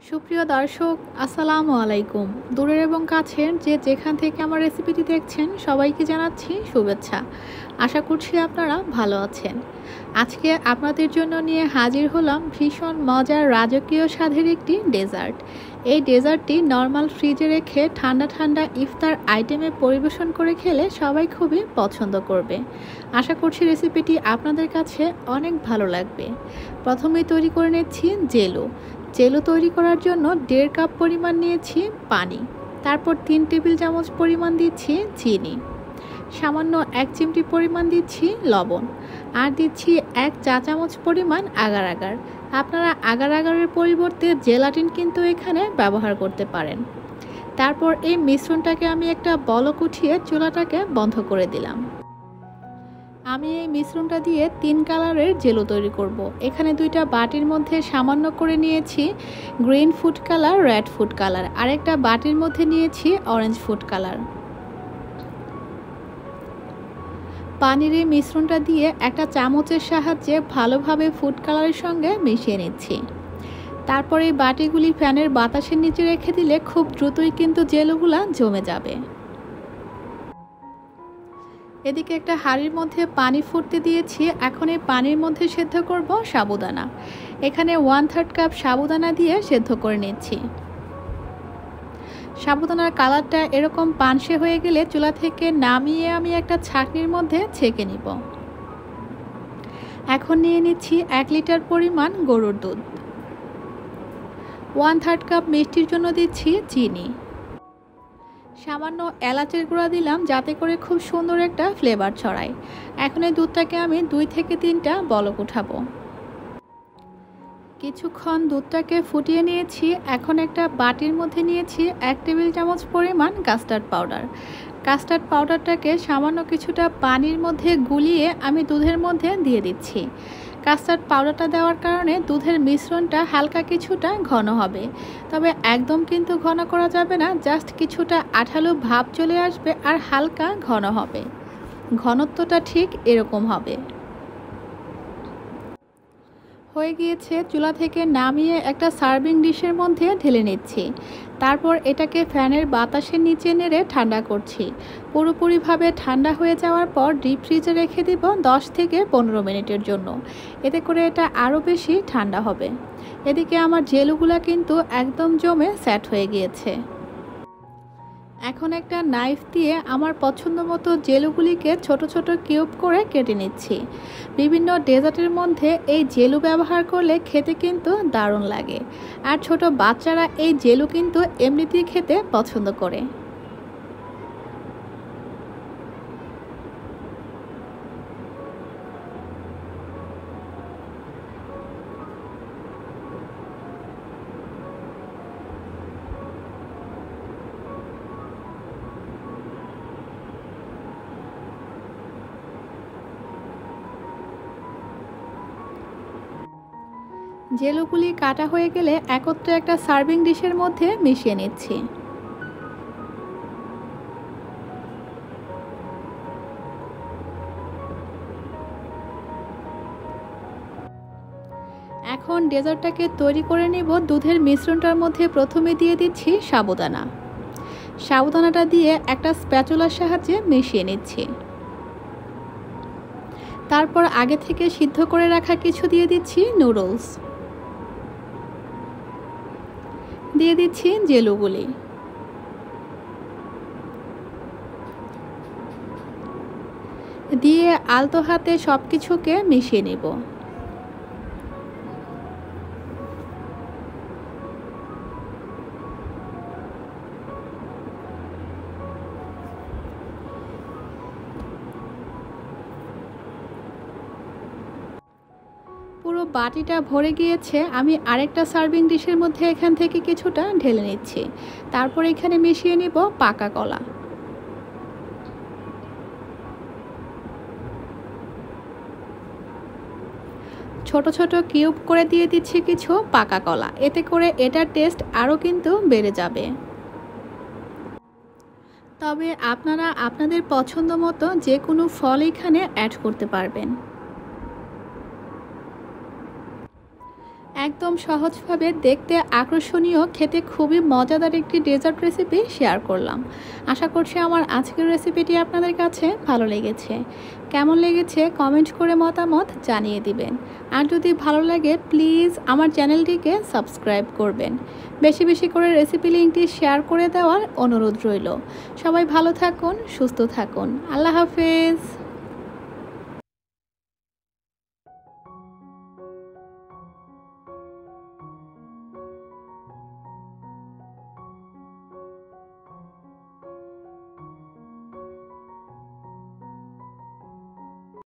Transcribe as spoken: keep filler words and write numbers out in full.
সুপ্রিয় দর্শক, আসসালামু আলাইকুম। দূরের এবং কাছের যে যেখান থেকে আমার রেসিপিটি দেখছেন সবাইকে জানাচ্ছি শুভেচ্ছা। আশা করছি আপনারা ভালো আছেন। আজকে আপনাদের জন্য নিয়ে হাজির হলাম ভীষণ মজার রাজকীয় স্বাদের একটি ডেজার্ট। এই ডেজার্টটি নর্মাল ফ্রিজে রেখে ঠান্ডা ঠান্ডা ইফতার আইটেমে পরিবেশন করে খেলে সবাই খুবই পছন্দ করবে। আশা করছি রেসিপিটি আপনাদের কাছে অনেক ভালো লাগবে। প্রথমেই তৈরি করে নিচ্ছি জেলো। জেলো তৈরি করার জন্য দেড় কাপ পরিমাণ নিয়েছি পানি, তারপর তিন টেবিল চামচ পরিমাণ দিচ্ছি চিনি, সামান্য এক চিমটি পরিমাণ দিচ্ছি লবণ, আর দিচ্ছি এক চা চামচ পরিমাণ আগার আগার। আপনারা আগার আগারের পরিবর্তে জেলাটিন কিন্তু এখানে ব্যবহার করতে পারেন। তারপর এই মিশ্রণটাকে আমি একটা বলক উঠিয়ে চুলাটাকে বন্ধ করে দিলাম। আমি এই মিশ্রণটা দিয়ে তিন কালারের জেলো তৈরি করব। এখানে দুইটা বাটির মধ্যে সামান্য করে নিয়েছি green food colour, red food colour, আর একটা বাটির মধ্যে নিয়েছি অরেঞ্জ ফুড কালার। পানির এই মিশ্রণটা দিয়ে একটা চামচের সাহায্যে ভালোভাবে ফুড কালারের সঙ্গে মিশিয়ে নিচ্ছি। তারপর এই বাটিগুলি ফ্যানের বাতাসের নিচে রেখে দিলে খুব দ্রুতই কিন্তু জেলোগুলা জমে যাবে। এদিকে একটা হাঁড়ির মধ্যে পানি ফুটতে দিয়েছি। এখন এই পানির মধ্যে সেদ্ধ করব সাবুদানা। এখানে ওয়ান থার্ড কাপ সাবুদানা দিয়ে সেদ্ধ করে নিচ্ছি। সাবুদানার কালারটা এরকম পানসে হয়ে গেলে চুলা থেকে নামিয়ে আমি একটা ছাঁকনির মধ্যে ছেঁকে নিব। এখন নিয়ে নিচ্ছি এক লিটার পরিমাণ গরুর দুধ। ওয়ান থার্ড কাপ মিষ্টির জন্য দিচ্ছি চিনি, সামান্য এলাচের গুঁড়া দিলাম যাতে করে খুব সুন্দর একটা ফ্লেভার ছড়ায়। এখন এই দুধটাকে আমি দুই থেকে তিনটা বলক উঠাবো। কিছুক্ষণ দুধটাকে ফুটিয়ে নিয়েছি। এখন একটা বাটির মধ্যে নিয়েছি এক টেবিল চামচ পরিমাণ কাস্টার্ড পাউডার। কাস্টার্ড পাউডারটাকে সামান্য কিছুটা পানির মধ্যে গুলিয়ে আমি দুধের মধ্যে দিয়ে দিচ্ছি। কাস্টার্ড পাউডারটা দেওয়ার কারণে দুধের মিশ্রণটা হালকা কিছুটা ঘন হবে, তবে একদম কিন্তু ঘন করা যাবে না। জাস্ট কিছুটা আঠালো ভাব চলে আসবে আর হালকা ঘন হবে। ঘনত্বটা ঠিক এরকম হবে। হয়ে গিয়েছে। চুলা থেকে নামিয়ে একটা সার্ভিং ডিশের মধ্যে ঢেলে নিচ্ছি। তারপর এটাকে ফ্যানের বাতাসের নিচে নেড়ে ঠান্ডা করছি। পুরোপুরিভাবে ঠান্ডা হয়ে যাওয়ার পর ডিপ ফ্রিজে রেখে দিব দশ থেকে পনেরো মিনিটের জন্য। এতে করে এটা আরও বেশি ঠান্ডা হবে। এদিকে আমার জেলোগুলা কিন্তু একদম জমে সেট হয়ে গিয়েছে। এখন একটা নাইফ দিয়ে আমার পছন্দ মতো জেলোগুলিকে ছোট ছোট কিউব করে কেটে নিচ্ছি। বিভিন্ন ডেজার্টের মধ্যে এই জেলো ব্যবহার করলে খেতে কিন্তু দারুণ লাগে, আর ছোট বাচ্চারা এই জেলো কিন্তু এমনিতেই খেতে পছন্দ করে। জেলোগুলি কাটা হয়ে গেলে একত্রে একটা সার্ভিং ডিশের মধ্যে মিশিয়ে নিচ্ছি। এখন ডেজার্টটাকে তৈরি করে নিব। দুধের মিশ্রণটার মধ্যে প্রথমে দিয়ে দিচ্ছি সাবুদানা। সাবুদানাটা দিয়ে একটা স্প্যাচুলার সাহায্যে মিশিয়ে নিচ্ছি। তারপর আগে থেকে সিদ্ধ করে রাখা কিছু দিয়ে দিচ্ছি নুডলস, দিয়ে দিচ্ছি জেলোগুলি, দিয়ে আলতো হাতে সবকিছুকে মিশিয়ে নিব। পুরো বাটিটা ভরে গিয়েছে। আমি আরেকটা সার্ভিং ডিশের মধ্যে এখান থেকে কিছুটা ঢেলে নিচ্ছি। তারপর এখানে মিশিয়ে নিব পাকা কলা। ছোট ছোট কিউব করে দিয়ে দিচ্ছি কিছু পাকা কলা। এতে করে এটার টেস্ট আরও কিন্তু বেড়ে যাবে। তবে আপনারা আপনাদের পছন্দ মতো যে কোনো ফল এখানে অ্যাড করতে পারবেন। একদম সহজভাবে দেখতে আকর্ষণীয়, খেতে খুবই মজাদার একটি ডেজার্ট রেসিপি শেয়ার করলাম। আশা করছি আমার আজকের রেসিপিটি আপনাদের কাছে ভালো লেগেছে। কেমন লেগেছে কমেন্ট করে মতামত জানিয়ে দিবেন। আর যদি ভালো লাগে প্লিজ আমার চ্যানেলটিকে সাবস্ক্রাইব করবেন। বেশি বেশি করে রেসিপি লিঙ্কটি শেয়ার করে দেওয়ার অনুরোধ রইল। সবাই ভালো থাকুন, সুস্থ থাকুন। আল্লাহ হাফেজ।